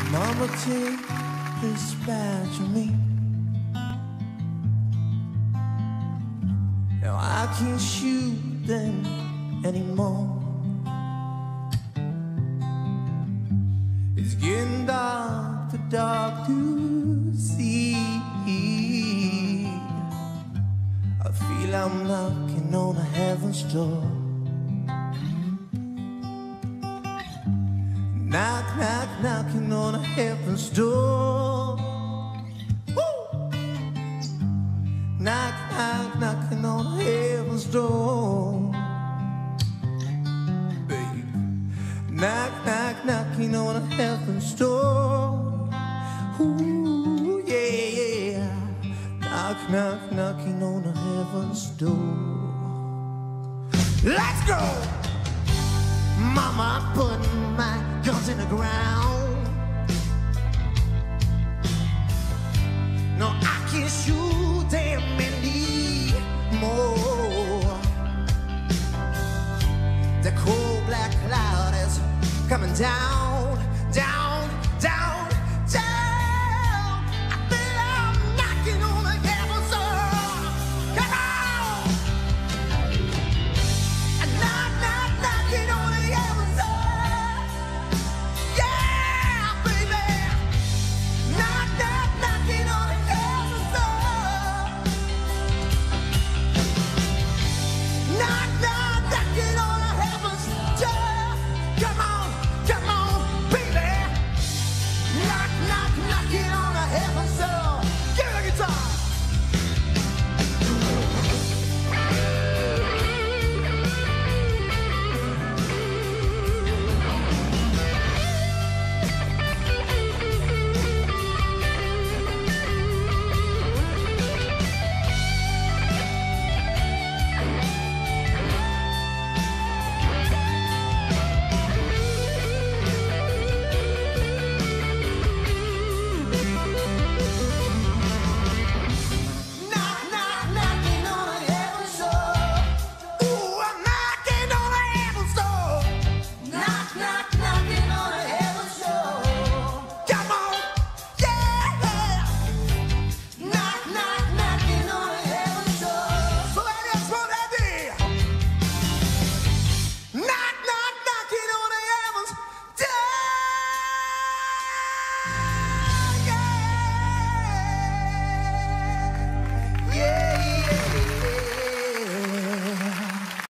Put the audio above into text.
Mama, take this badge of me. Now I can't shoot them anymore. It's getting dark, too dark to see. I feel I'm knocking on a heaven's door. Knock, knock, knocking on a heaven's door. Woo! Knock, knock, knocking on a heaven's door. Babe. Knock, knock, knocking on a heaven's door. Ooh, yeah. Knock, knock, knocking on a heaven's door. Let's go! Mama, putting my guns in the ground. No, I can't shoot them anymore. The cold black cloud is coming down, down.